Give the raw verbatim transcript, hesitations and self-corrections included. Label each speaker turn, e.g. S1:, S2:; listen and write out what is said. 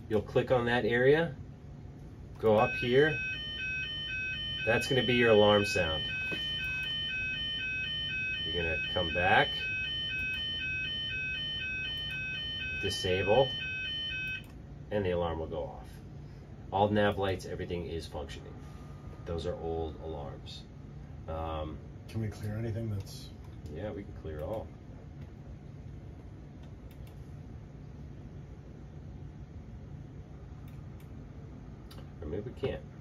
S1: You'll click on that area, go up here. That's going to be your alarm sound. You're going to come back, disable, and the alarm will go off. All nav lights, everything is functioning. Those are old alarms. Um,
S2: Can we clear anything that's...
S1: Yeah, we can clear it all. Or maybe we can't.